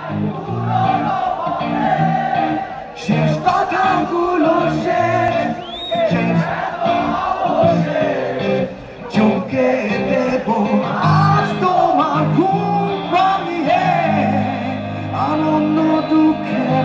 শেষ কথাগুলো শেষ শেষ চোখে দেব আজ তোমার ঘুম ভাঙিয়ে আনন্দ দুঃখের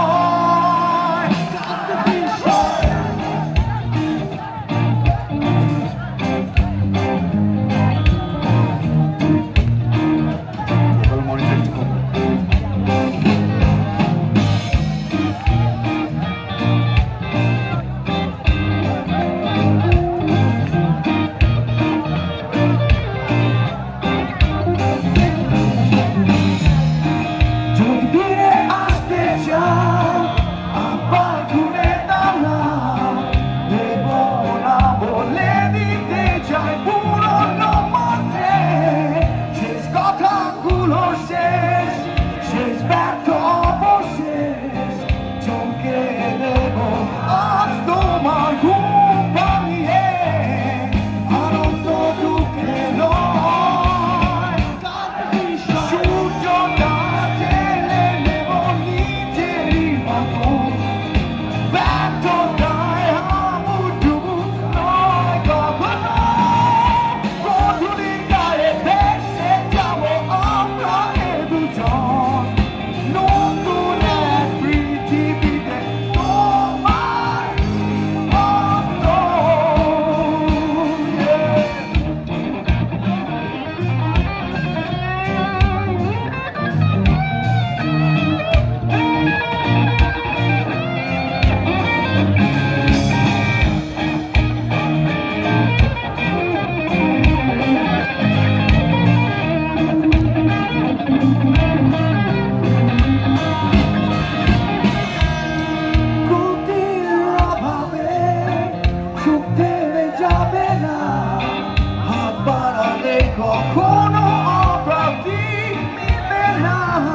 কখনো অপ্রাপ্তি মিলে না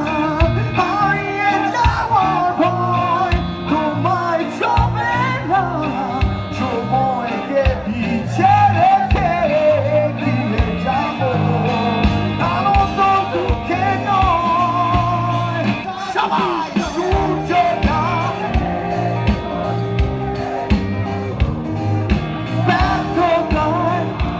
হারিয়ে যাওয়ার ভয় তোমায় ছবে না সময়কে পিছে রেখে এগিয়ে যাব আনন্দ দুঃখে নয় সবাই সূর্যটা ব্যর্থতায়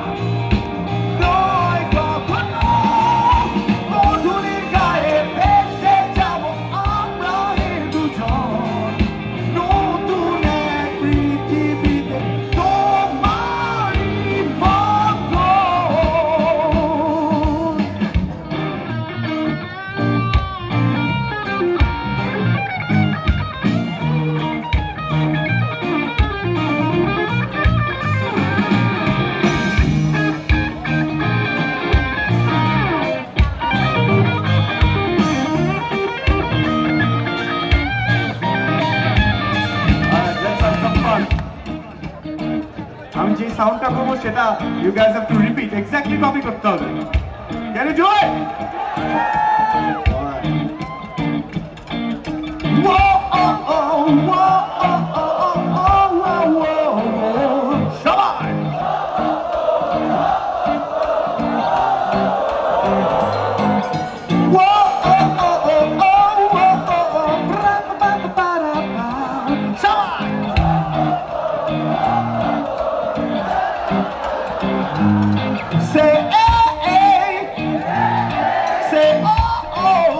আমি যে সাউন্ডটা করবো সেটা you guys have to repeat exactly copy করতে হবে can you do it whoa oh oh whoa oh oh oh whoa সবাই whoa oh oh oh whoa oh oh ba ba ba ba সবাই Say, hey, hey. Say, oh, oh.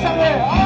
সঙ্গে